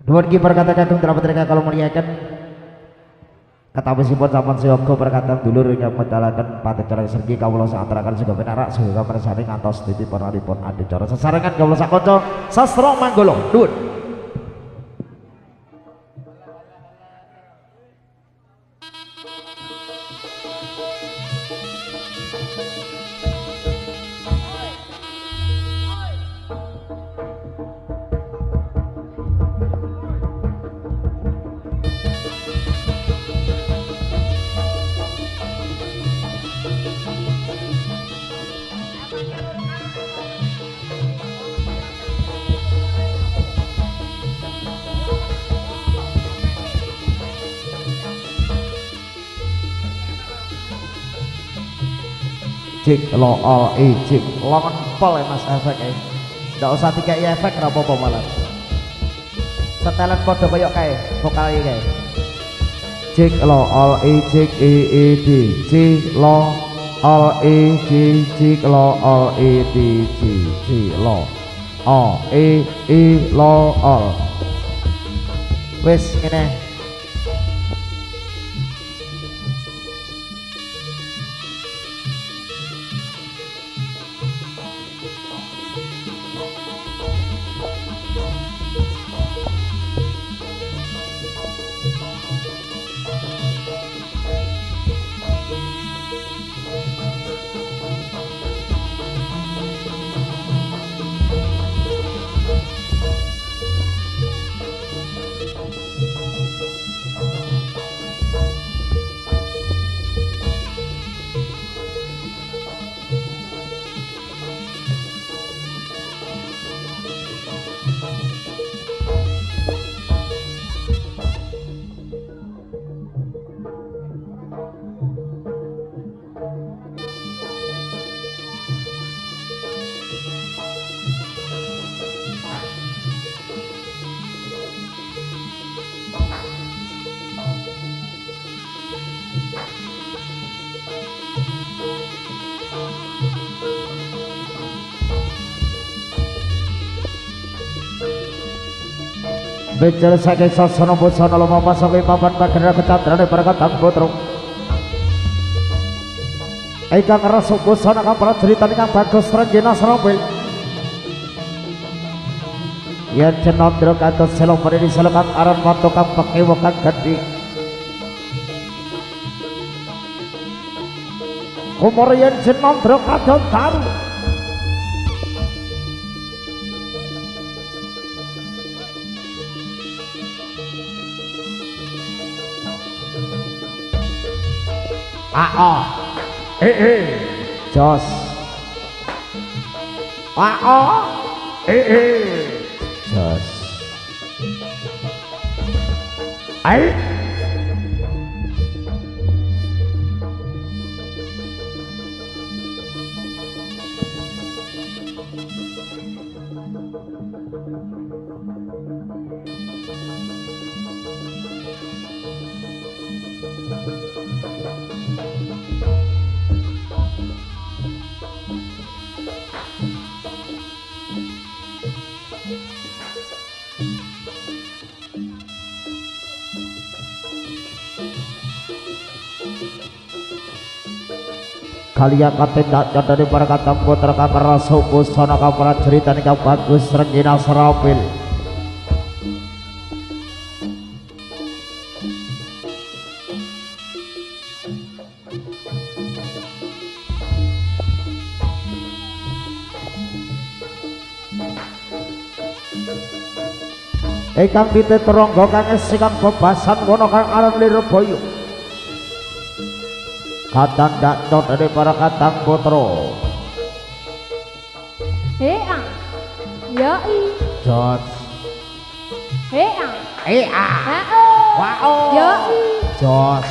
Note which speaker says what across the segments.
Speaker 1: Nuwun ki perkata kagem trapetrika kalau muliaken katawasipun sampun siyaga perkata dulur ingkang medalaken patecara sergi kawula saturaken sega penarak sega mirsani ngantos titi pernalipun adicara sesarengan kawula sakanca sastra manggala. Nuwun. Cik lo all cik longan pol ya mas efek ya nggak usah tiga efek apa-apa malah setelan kode bayok kayak vokalnya kayak cik lo all cik d cik lo all cik lo all d cik lo all lo all wis ini Becal saking sasana busana lumampah saking papan pagera kecadrane perkatang putra ingkang rasuk busana kang prajurit ingkang bagus renggina serampil yen cenandra kados selo mrene selekan aran mantu kang pekewo kang gedhi umur yen cenandra kadon taru jos jos kalian katindak dari para katang putra kang rasa busana kang prajurit ingkang bagus renggina serampil ingkang diteteronggo kang sikang bebasan wono kang aran Lirboyo katang dakno dari para katang putra
Speaker 2: yoi
Speaker 1: jos
Speaker 2: wao yoi
Speaker 1: jos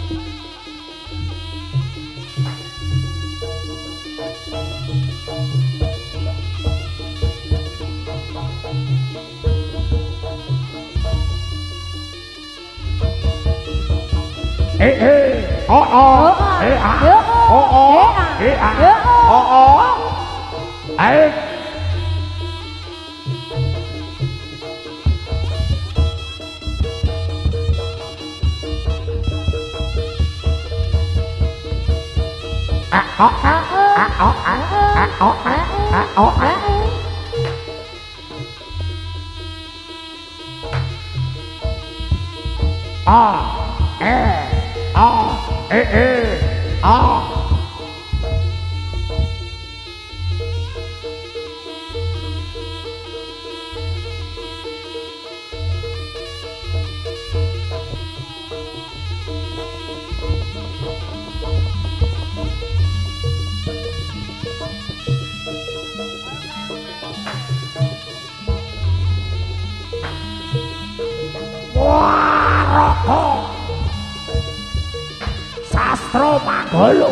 Speaker 3: Sastro Manggolo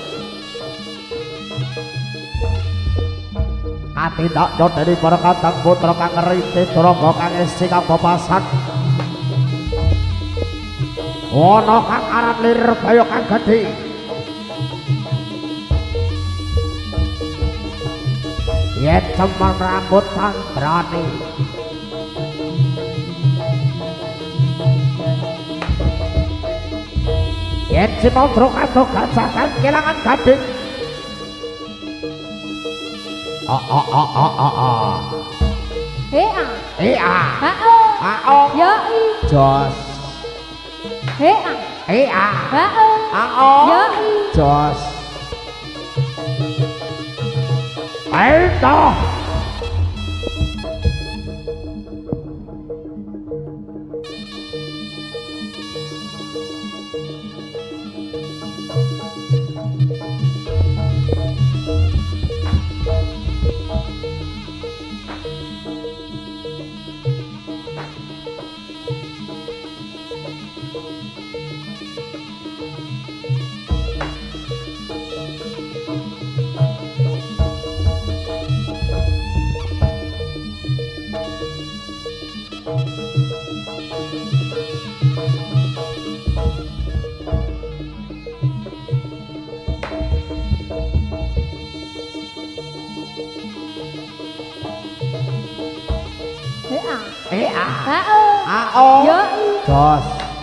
Speaker 3: katindak nyodeni para kadang putra kang ngerintis rangga kang isi kang papasan ana kang aran lir baya kang gedhe yen cemen rambut sandrane yen Sinandra kadok gajakan kelangan gading
Speaker 1: Jos Jos
Speaker 3: Ayo
Speaker 1: Jos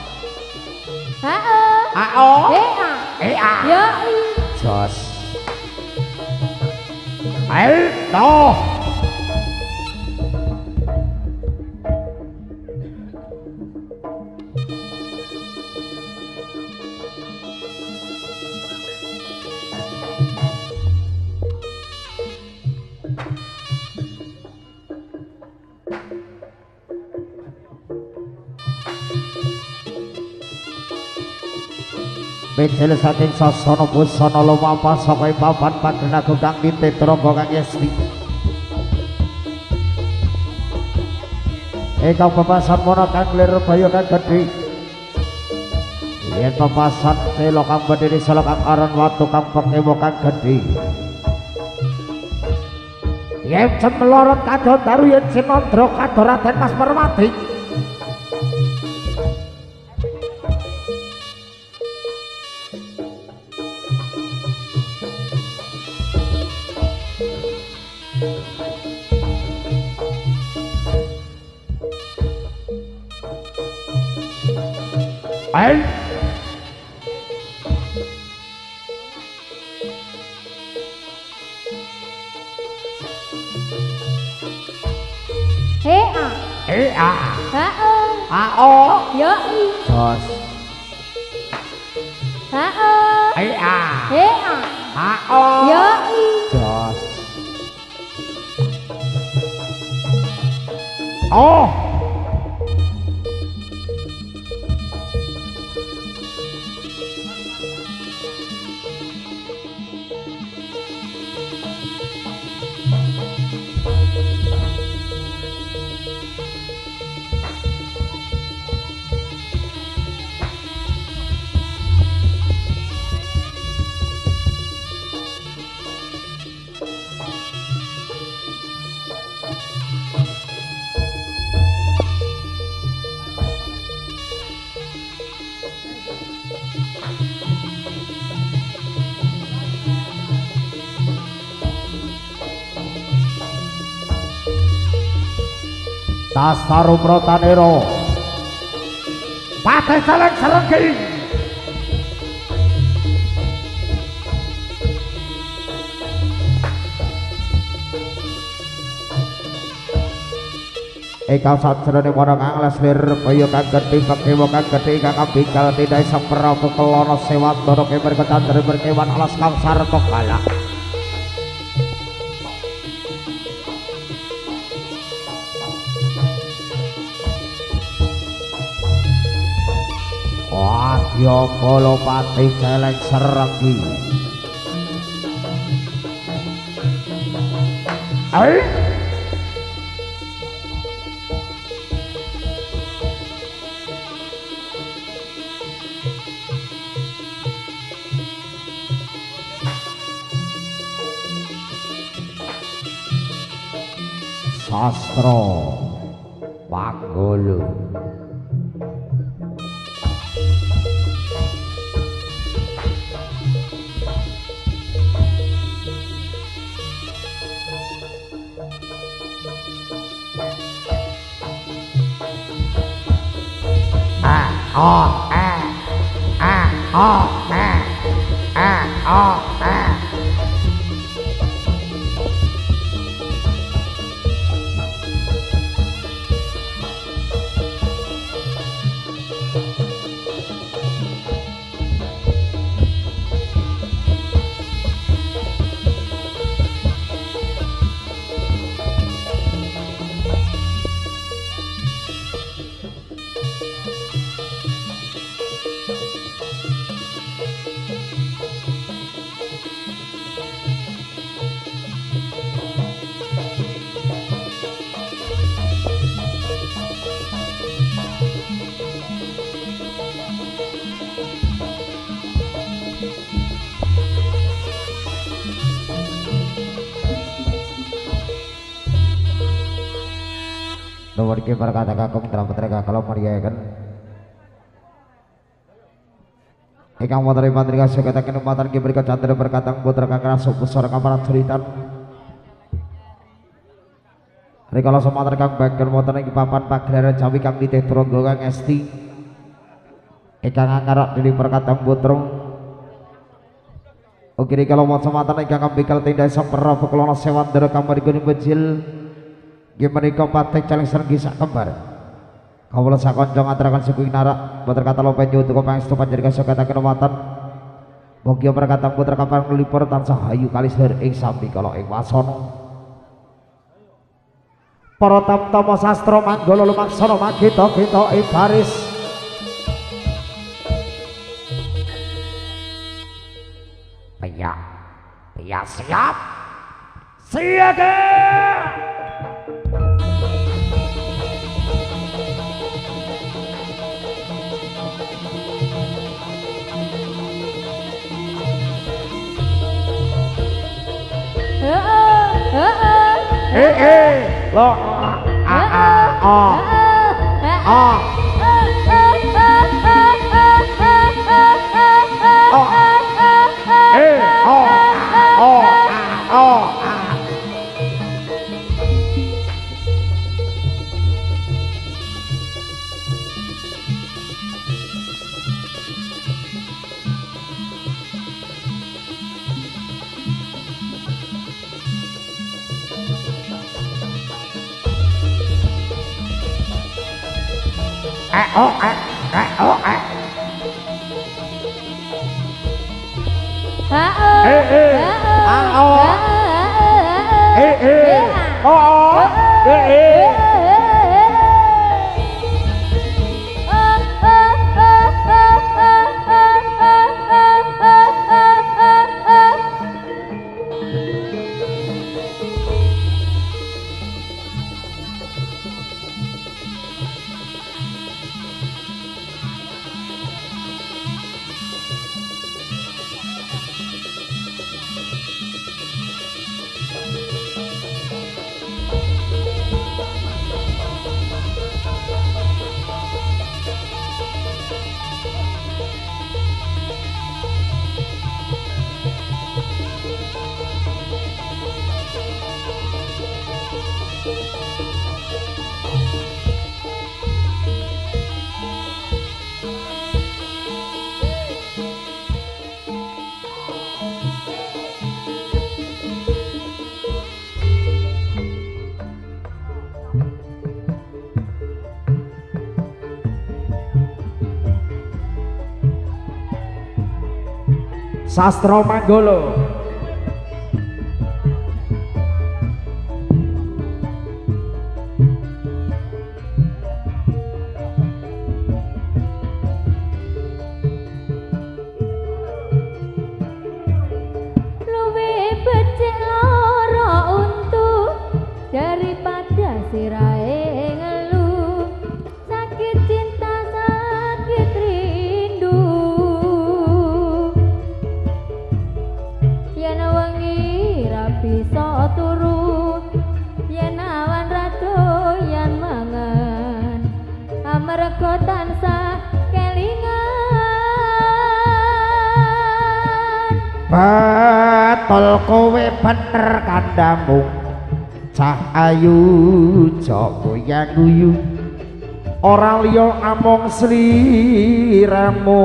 Speaker 1: Jos
Speaker 3: Ayo
Speaker 1: Becel saking sasana busana lumampah saka papan padhenagung kang nitih rangga kang yesti. Ingkang papasan mana kang lir baya kang gedhe. Yen papasan sela kang berdiri sela kang aran watu kang pekemo kang gedhe. Yen cemelorot kadon daru yen Sinandra kadon Raden Mas Permati.
Speaker 3: Ayo
Speaker 1: Jos Jos
Speaker 3: Tasaru Protanero Patih Celeng Serenggi Eka sajrone para kang leslir kaya kang gedhe kekewa kang gedhe kang ambikal tidak isang prabu kelono sewandara kemer kecandre berkewan alas kang sarta galak Wadya Balapati Celeng Serenggi Sastra Panggolo Nomor kiper kata kakung dalam petreka kalau meriakan Ikang materi materi kasih kata kenempatan kiper kecandra berkatang putra kakak suku suara kaparat ceritan Rikala semantar kang bagian motor yang papan pageran jawi kang diteh tronggo kang esti Ikang angkarak diri perkatang putra Ukiri kalau mau semantar ikang ambikal tindak sampera pekelono sewandara kang marigoni bejil Gimenika Patih Celeng Serenggi sak kembar. Kawula sakonjong aturaken suku narak boten kata lope nyutuku pangestu panjenengan saged kenewatan. Mugi perkatang putra kapan nglipur tansah ayu kalisir ing sami kala ing wasana. Para tamtama sastra manggala lumaksana magita-gita ing baris. Paya siap. Siaga. Lo Sastro Manggolo.
Speaker 2: Daripada sirahe ngeluh sakit cinta sakit rindu yen wengi ra bisa turu yen awan rado yen mangan amarga tansah kelingan
Speaker 3: betul kowe bener kandhamu cah ayu jok goyang guyu ora liya among sliramu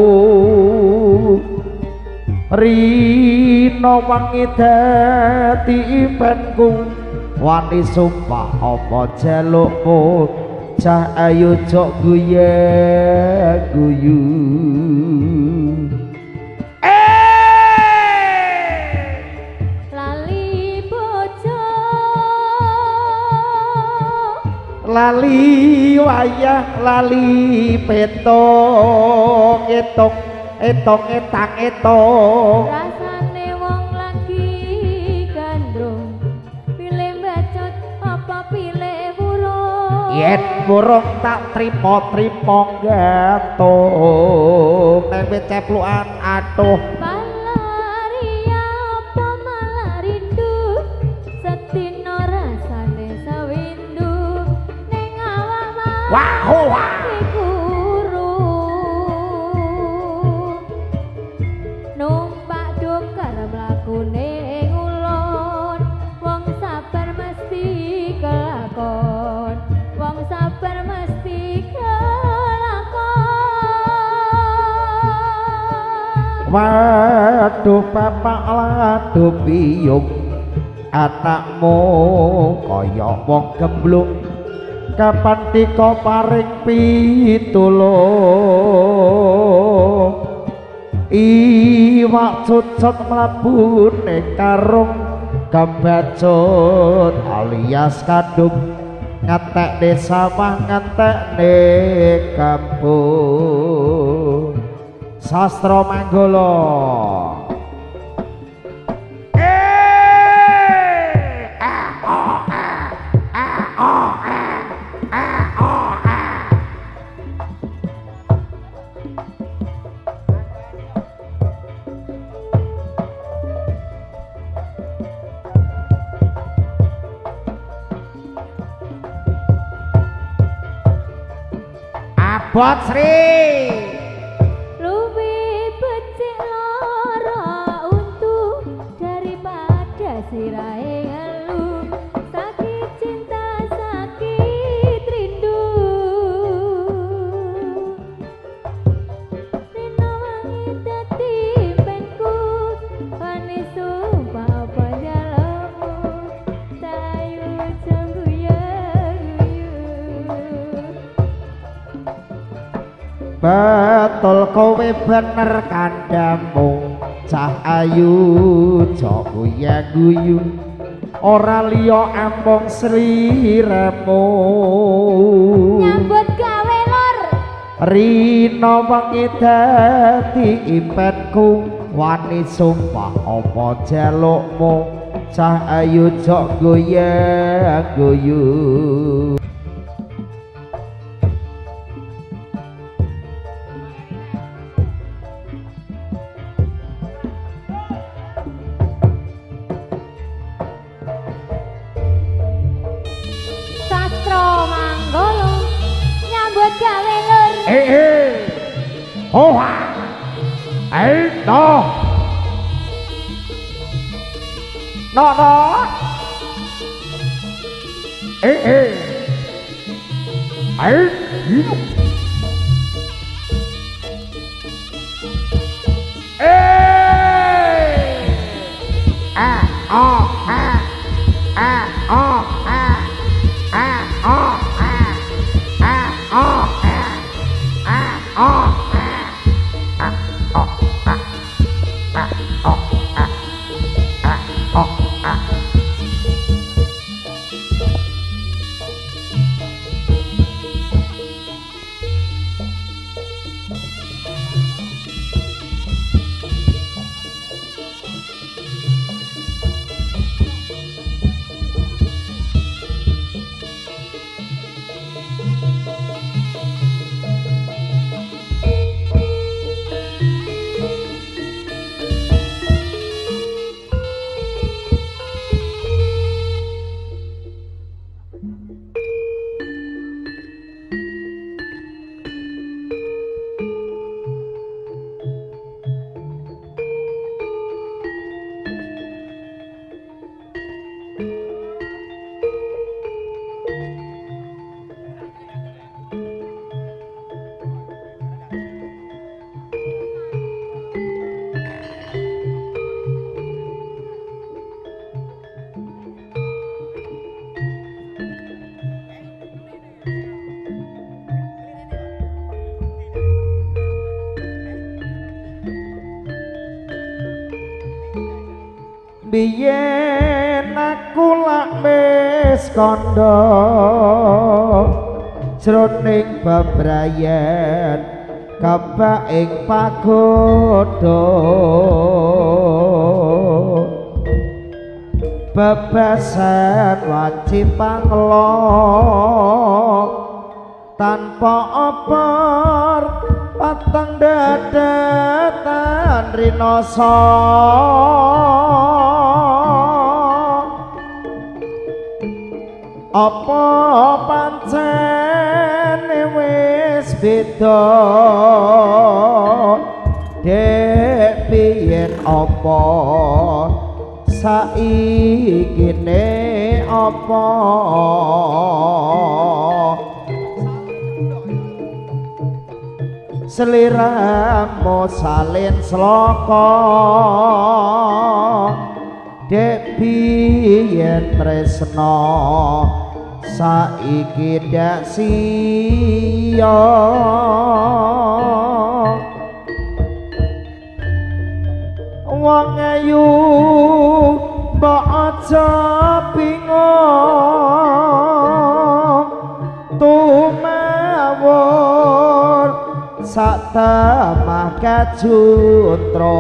Speaker 3: rino wengi dadi impenku wani sumpah apa jalukmu cah ayu jok goyang guyu lali wayah lali petong etong etang etong
Speaker 2: rasane wong lagi gandrung pilih bacot apa pilih burung
Speaker 3: yen burung tak tripo gantung tempe ceplukan aduh
Speaker 2: malaria apa malah rindu setino rasane sawindu
Speaker 3: wah
Speaker 2: numpak dongkar mlakune ngulon wong sabar mesti kelakon wong sabar mesti kelakon
Speaker 3: waduh bapak laduh piyung anakmu kaya wong gemblung kapan tika paring pitulung iwak cucut mlebu ning karung kebacut alias kadung ngetek desa mah ngetek ning kampung Sastro Manggolo. Abot Sri
Speaker 2: luwih becik lara untu daripada sirahe ngeluh sakit cinta sakit rindu rino wangi dadi penku wani sumpah apa jalukmu sayu jangguyu
Speaker 3: betul kowe bener kandhamu cah ayu jok guyu ora liya ampung sliramu
Speaker 2: nyambut gawe lor
Speaker 3: rino wengi dadi impenku wani sumpah apa jalukmu cah ayu jok guyu
Speaker 2: Sastro Manggolo nyambut gawe lur
Speaker 3: oh no biyen aku lak wis kandha jroning bebrayan kabak ing pagoda bebasan wajib panglo tanpa opor patang dadatan rinoso apa pancene wis beda dek biyen apa saikine apa seliramu salin sloka dek biyen tresno saiki dak sia wong ayu mbok aja bingung tumawur sak tamah kajutra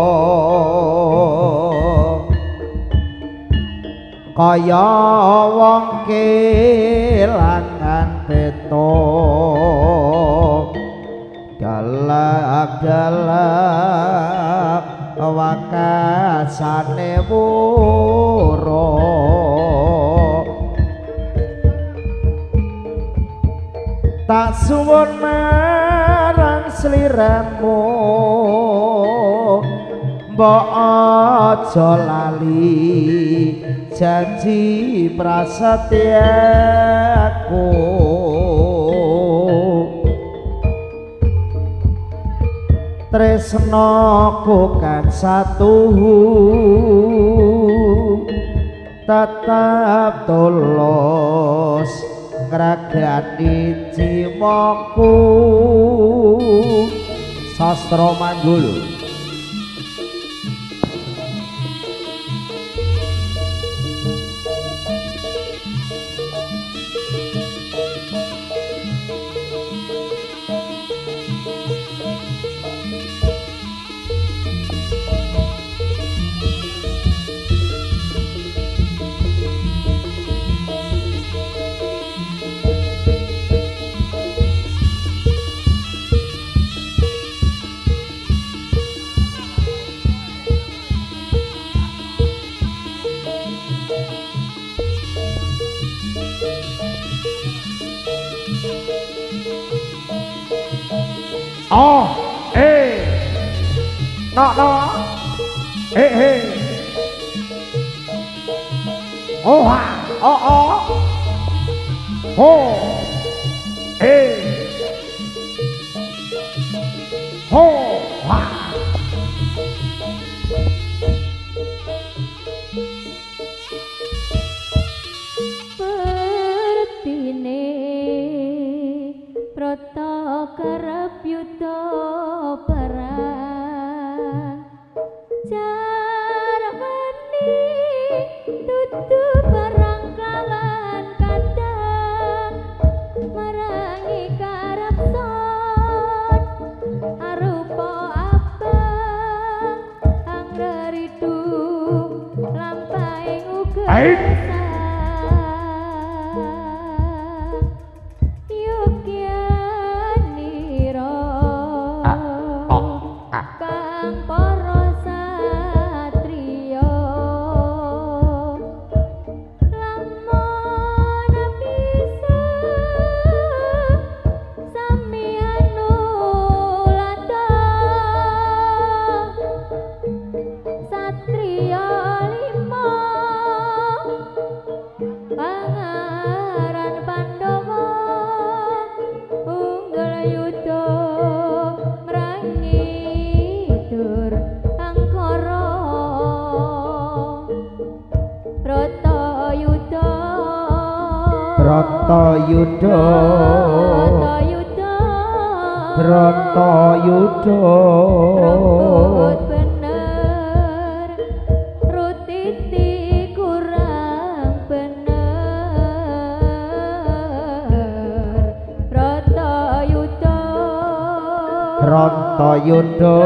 Speaker 3: kaya wong kelangan beto galak-galak wakasane woro tak suwun marang sliramu mbok aja lali janji prasetyaku tresnaku kan satuhu tetap tulus ngragani jiwaku sastra manggul.
Speaker 1: Oh, no, hey, oh, ha, oh, hey, oh, ha.
Speaker 2: Proto kerep yuda perang jarwani dudu perang kalan kadang merangi karepson arupa abang anggeridu lampaing uga Bratayuda bener rutin
Speaker 3: Yuda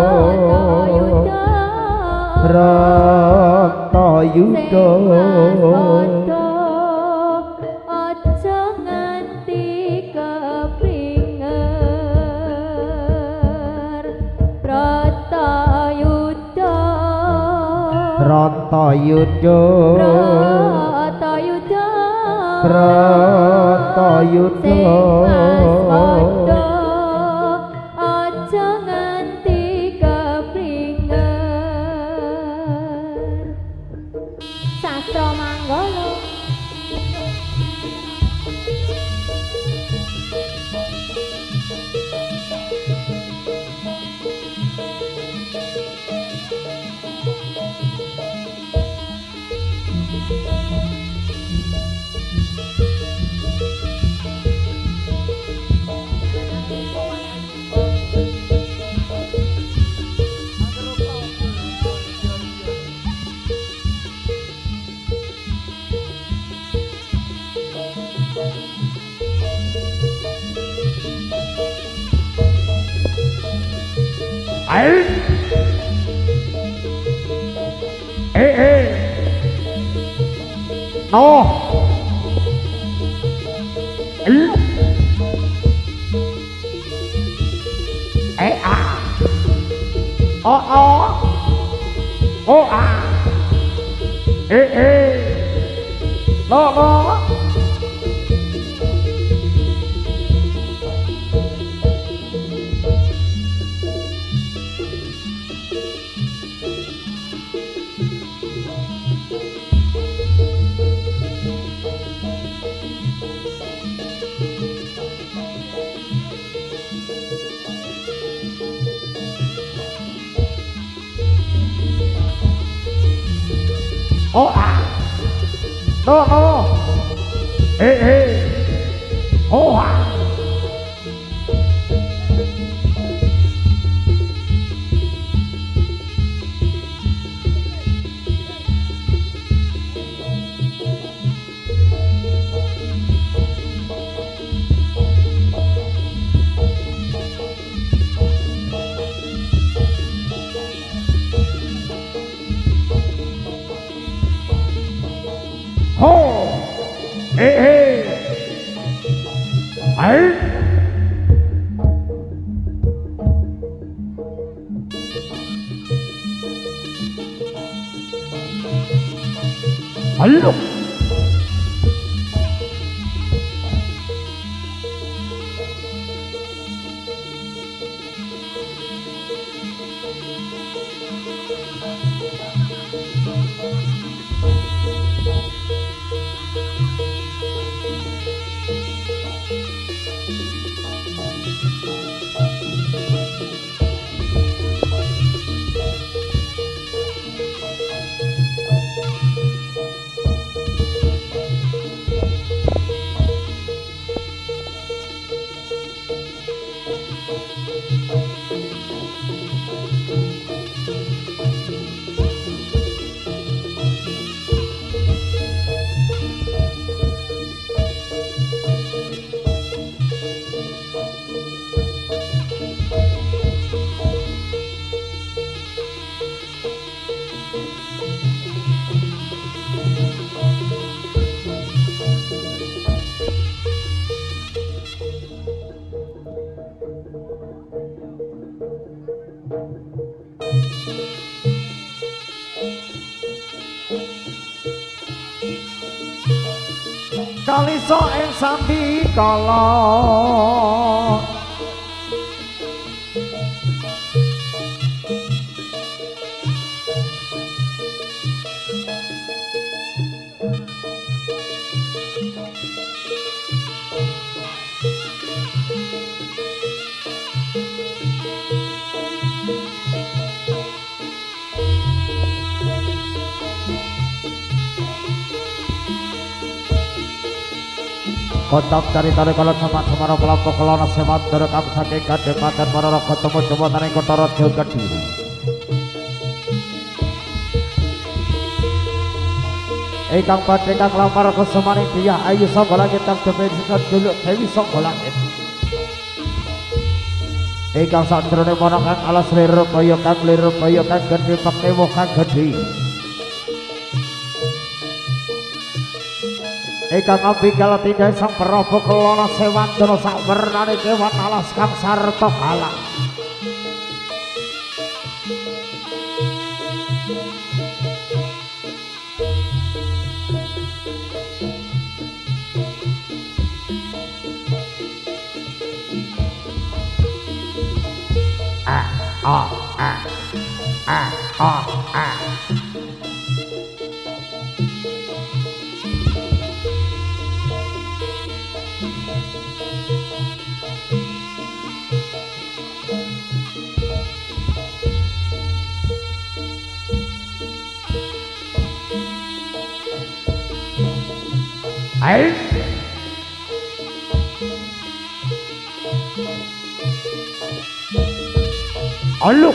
Speaker 3: Bratayuda
Speaker 2: aja nganti kepringer Bratayuda
Speaker 3: Bratayuda Bratayuda
Speaker 2: sing waspada aja nganti kepringer sastra manggala
Speaker 3: no no Halo. Kalisa ing sambi kala Kocok dari tari kalau sama semara pelampau kelana semat derekam saking kadepaten marara ketemu jembatan ing kota Raja Kediri. Ingkang badhe kang lamar kusumaning dia ayu sangga langit tak depen sesat juluk dewi sangga langit. Ingkang sakjroning mana kang alas liru kaya kang gedhe pekewo kang gedhe. Ingkang ambikal tindhai sang Prabu Kelana Sewandana sak wernane kewan alas kang sarta galak. Aluk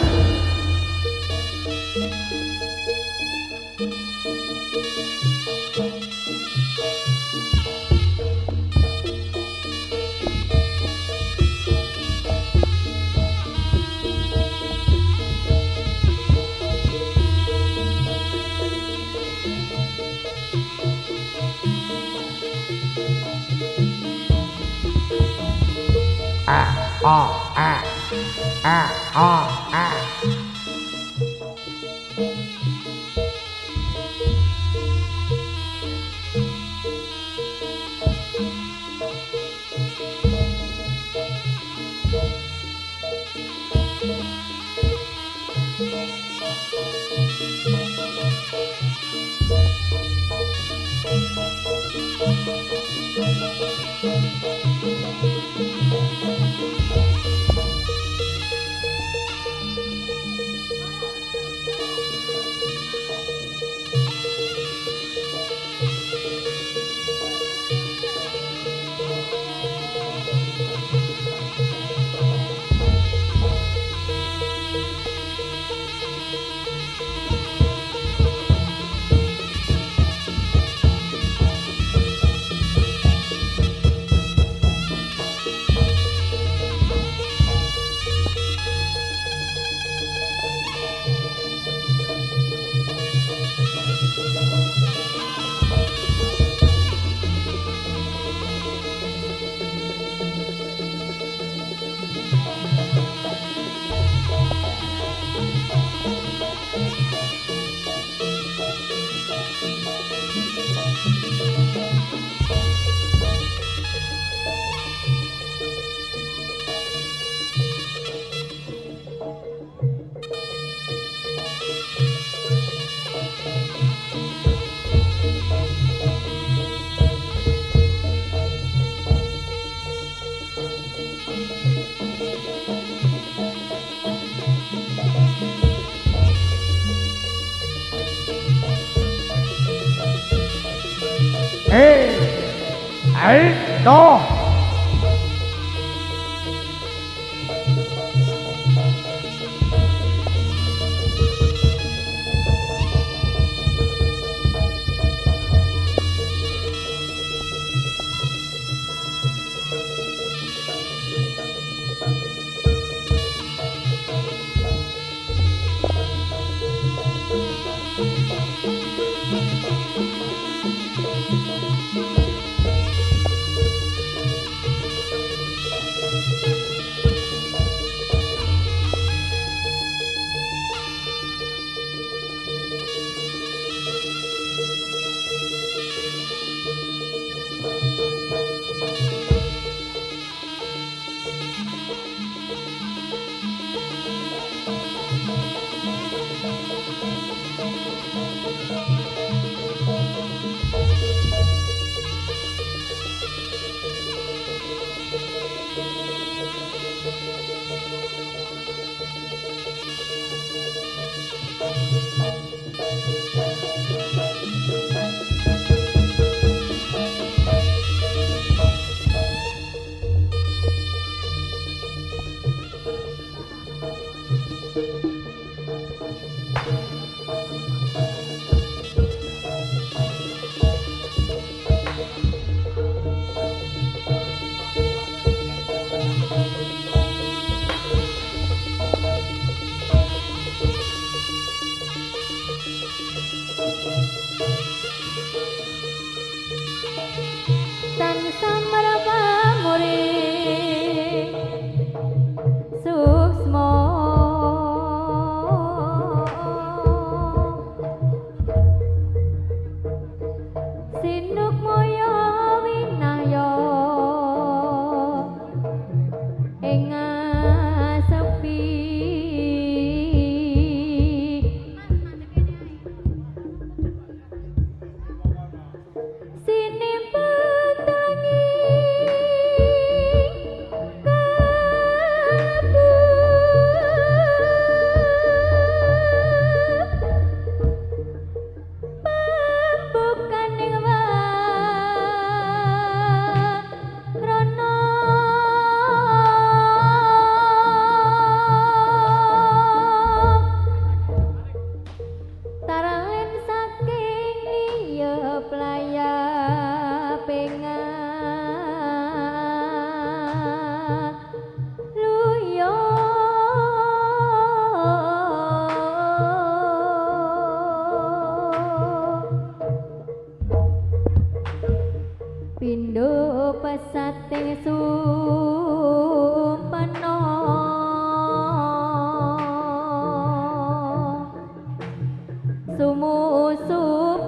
Speaker 3: no.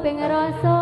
Speaker 2: kuping rasa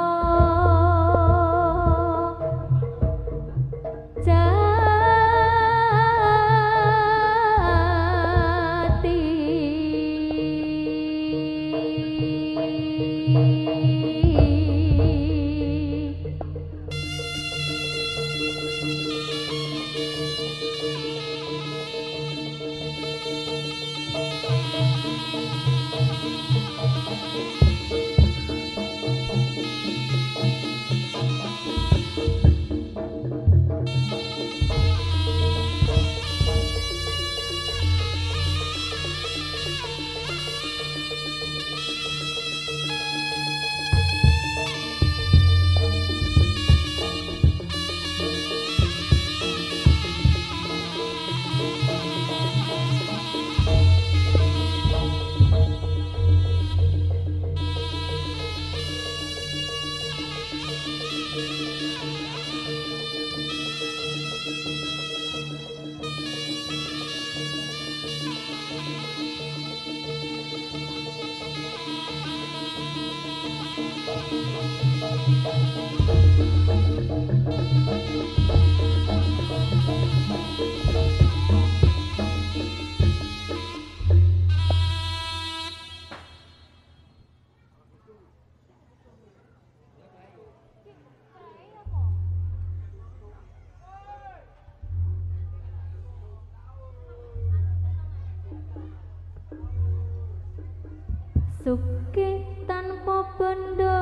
Speaker 2: Sugih tanpa bondo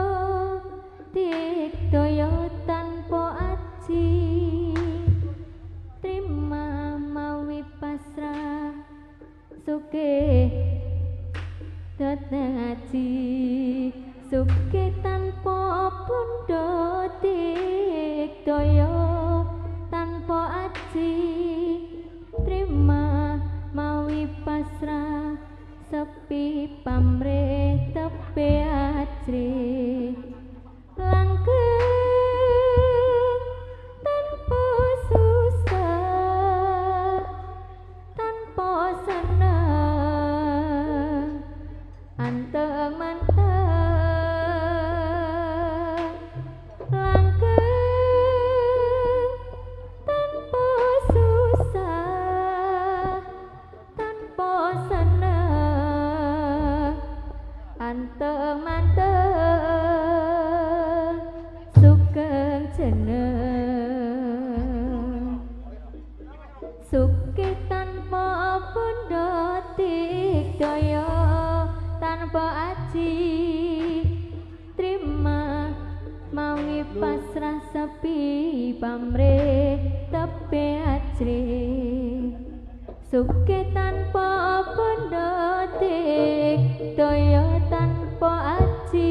Speaker 2: digdaya tanpa aji terima mawi pasrah sugih dateng aji sugih tanpa bondo digdaya tanpa aji terima mawi pasrah sepi pamrih tepe ajri langgeng tanpa susah tanpa seneng anteng manteng langgeng tanpa susah tanpa seneng anteng manteng sugeng jeneng sugih tanpa bondo digdaya tanpa aji terima mawi pasrah sepi pamrih tepe ajri sugih tanpa bondo digdaya tanpa aji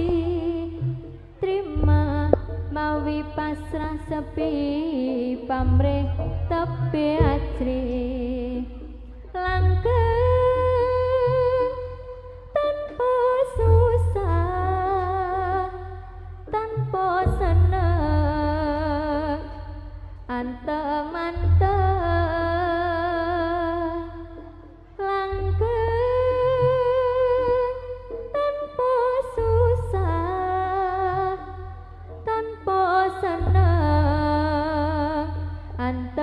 Speaker 2: terima mawi pasrah sepi pamrih tepe ajri langgeng tanpa susah tanpa seneng anteng manteng langgeng tanpa susah tanpa seneng anteng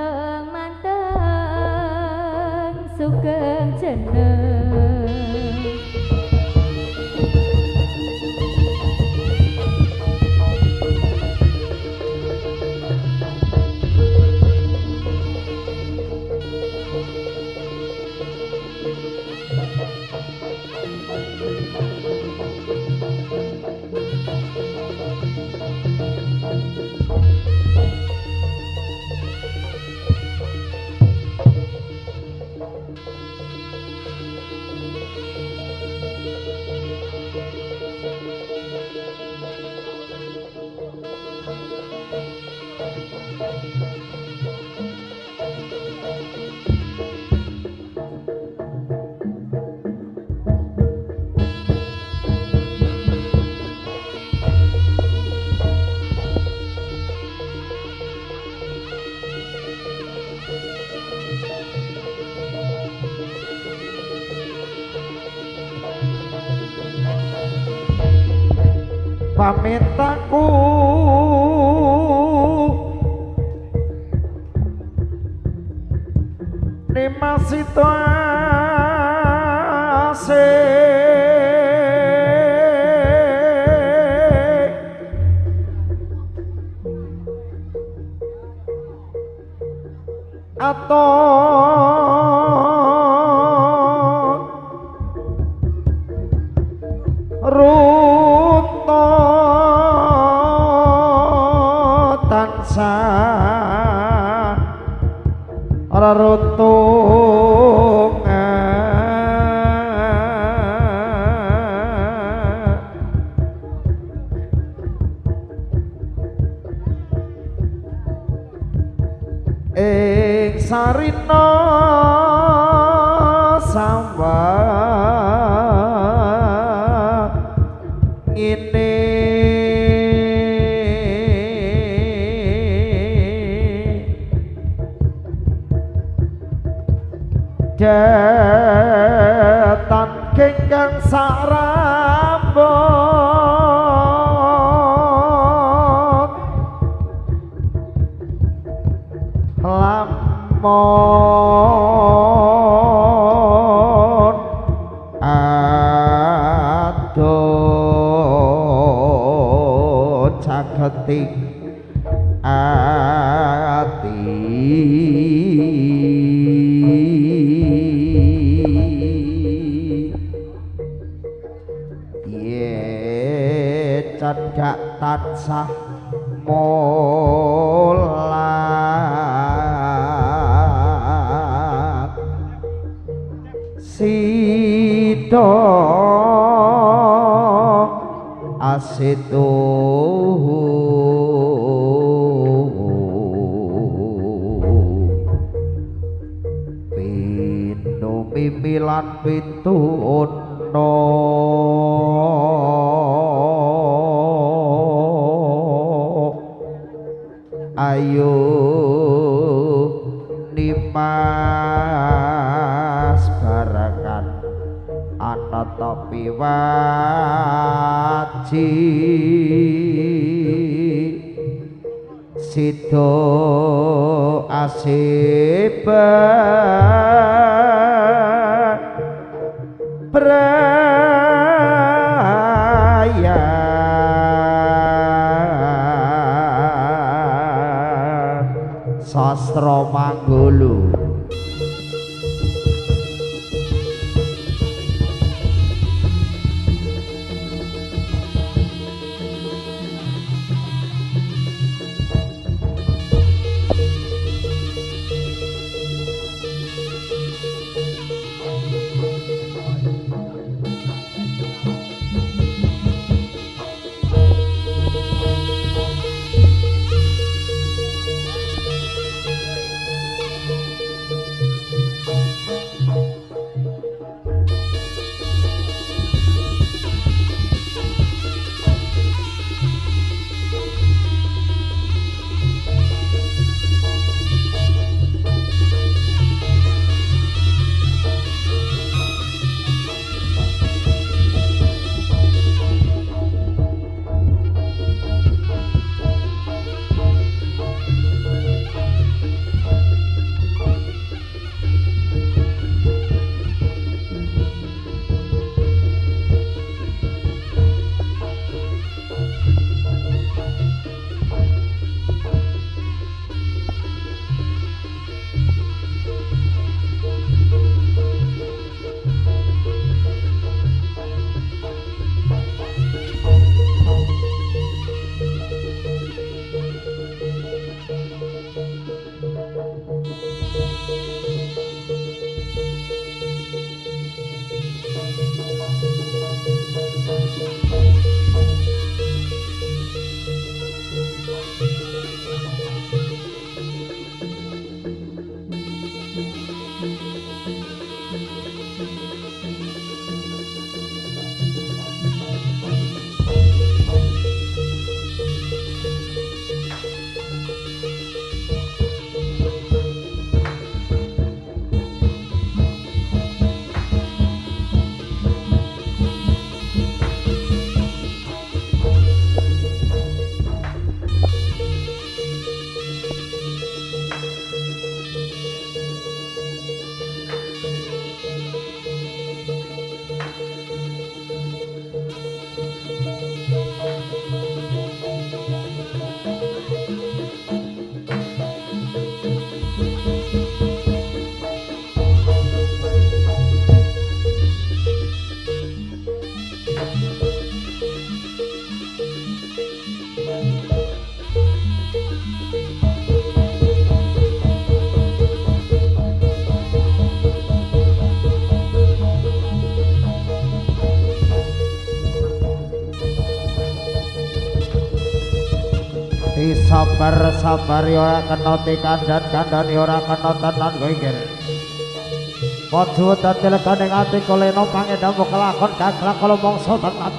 Speaker 3: pamitaku nimasito aton ruto tansah ora runtung ing sarina sambah ngene ketan kengkang sarambut lamun adoh caketing ati ye cedhak tansah molat sida asitu pinu mimilan pituno ayo nimas barengan ana topi waji sido asiba braya sastra Manggolo. sabar ora kena kandan ora kena tenan kowe iki. Padha dadi legane ati koleno pangedhamu kelakon gaglak kala mangsa tenan.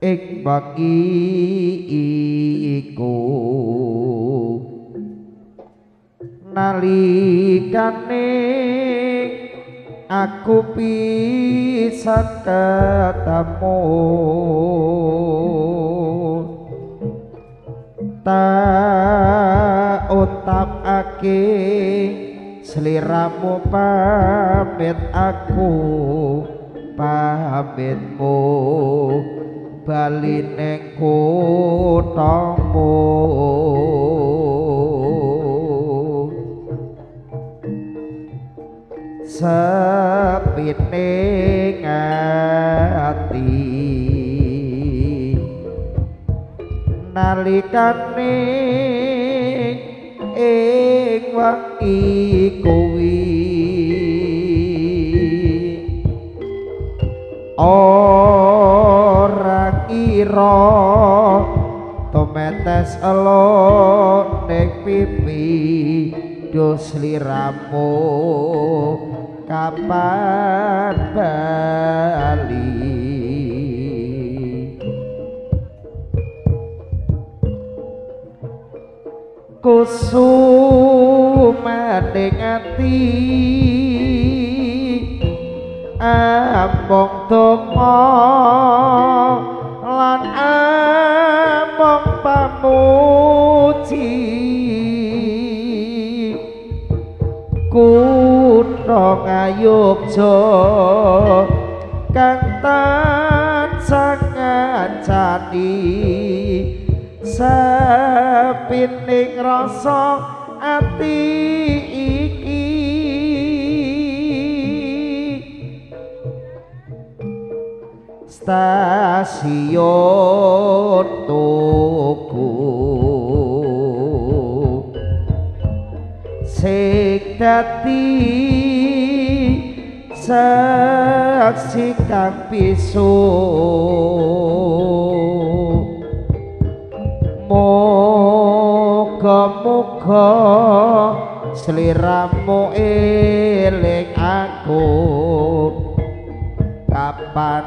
Speaker 3: ing baki iku nalikane aku pisan ketemu tak utapake sliramu pamit aku pamitmu bali ning kuthamu sepine ati nalikane ing wengi kuwi ora kira tometes elo ning pipi dos liramu kapan bali kusumaning ati ambong donga lan ambong pamuji kutha Ngayogja kang tansah ngancani sapining rasa ati iki stasiun tuku sing dadi saksi kang pisu muga-muga sliramu eling aku kapan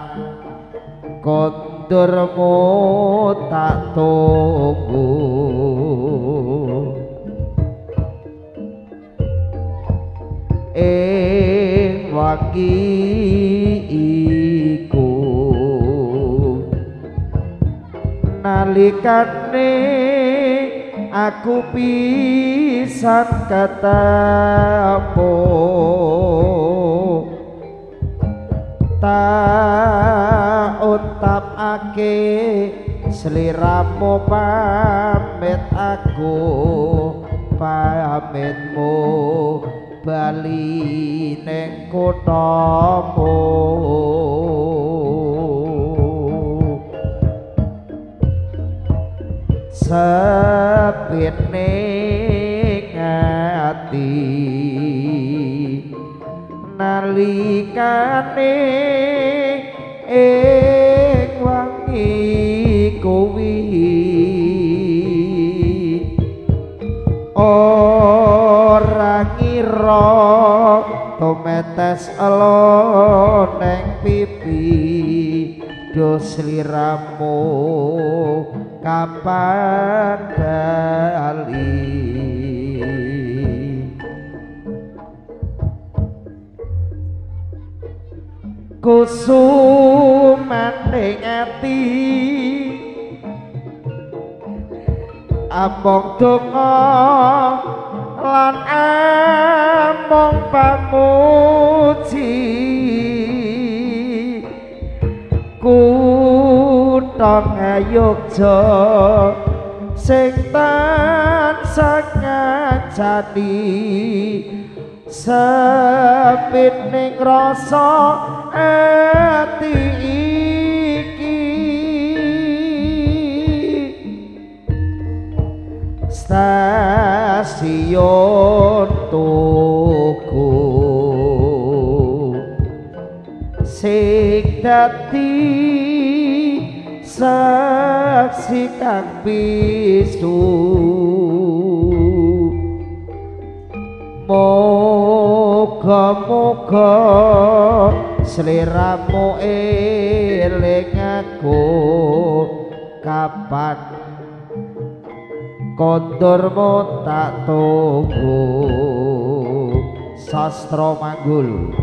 Speaker 3: kondurmu tak tunggu ing wengi iku nalikane aku pisan ketemu tak utapake sliramu pamit aku pamitmu bali ning kuthamu sepine ati nalikane ing wengi kuwi ora ngira tometes elo neng pipi dos liramu kapan bali kusumaning ati ambong donga lan ambong pamuji kutha Ngayogja sing tansah ngancani sapining rasa ati iki stasiun tuku sing dadi saksi kang pisu moga-moga sliramu eling aku kapan kondormu tak tunggu Sastra Manggul.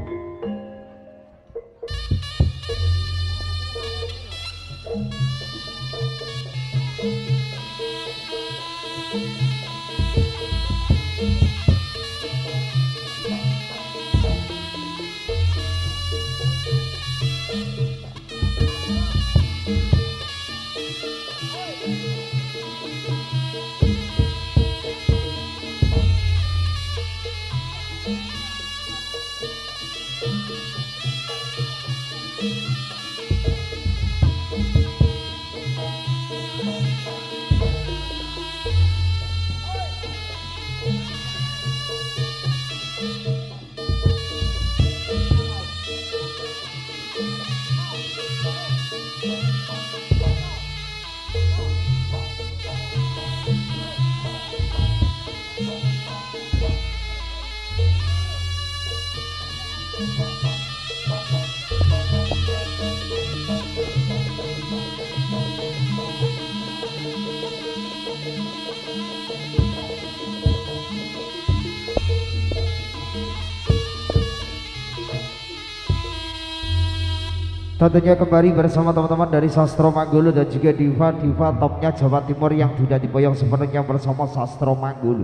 Speaker 3: Tentunya kembali bersama teman-teman dari Sastro Manggulu dan juga diva-diva topnya Jawa Timur yang sudah diboyong sepenuhnya bersama Sastro Manggulu.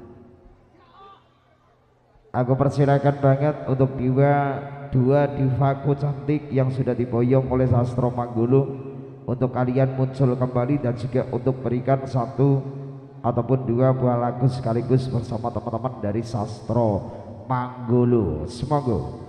Speaker 3: Aku persilakan banget untuk dua divaku cantik yang sudah diboyong oleh Sastro Manggulu untuk kalian muncul kembali dan juga untuk berikan satu ataupun dua buah lagu sekaligus bersama teman-teman dari Sastro Manggulu. Semoga